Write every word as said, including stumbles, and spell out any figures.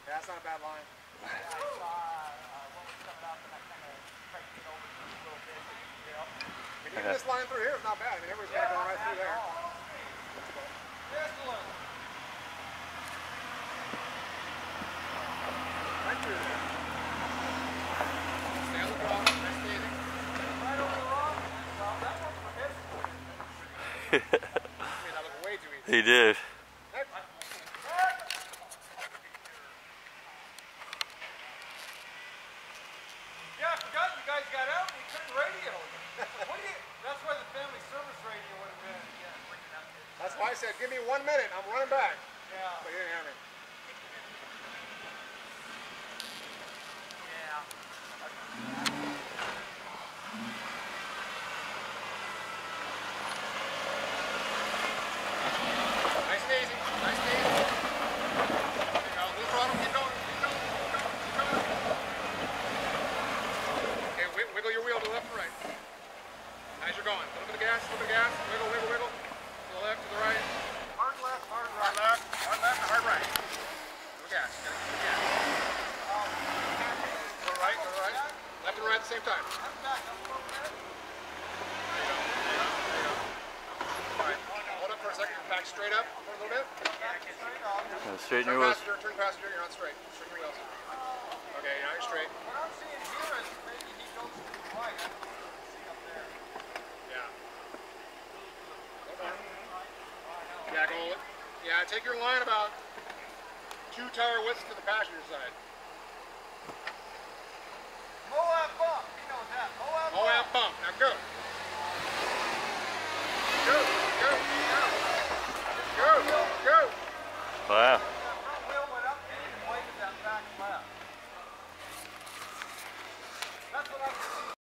Yeah, that's not a bad line. Yeah, I saw uh, what was coming up and I kind of tried to get over to a little bit. You know? I mean, even this line through here is not bad. I mean, everybody's yeah, got going right through there. Just a little. Right through there. Stay on the ball. Nice skating. Right over the rock. Well, that one for his. I mean, that looked way too easy. He did. Yeah, I forgot you guys got out and you turned radio. What do you, that's why the family service radio would have been. Yeah, that's why I said, give me one minute. I'm running back. Yeah. But you didn't have me. Yeah. Nice and easy. Nice and easy. There you go. Little throttle. Keep going. Keep going. Keep going. Keep going. Okay, wi wiggle your wheel to the left and right. As you're going. A little bit of gas. A little bit of gas. Wiggle, wiggle, wiggle. To the left, to the right. Hard left, hard Hard right. left, hard left, and hard right. Little gas. Gotta keep the gas. Go right, go right. Left and right at the same time. I'm back up a little bit. There you go. There you go. There you go. All right. Hold up for a second. Back straight up for a little bit. Back straight off. Uh, straighten Turn your wheels. passenger, turn passenger. You're not straight. Straighten your wheels. Okay, now you're straight. What I'm seeing here is maybe he goes to the right. I don't see up there. Yeah. Okay. Yeah, go. Yeah, take your line about two tire widths to the passenger side. Moab bump. He knows that. Moab bump. Moab bump. Now go. Go, go, go. Go, go. Wow. That front wheel went up and he pointed that back left. That's what I was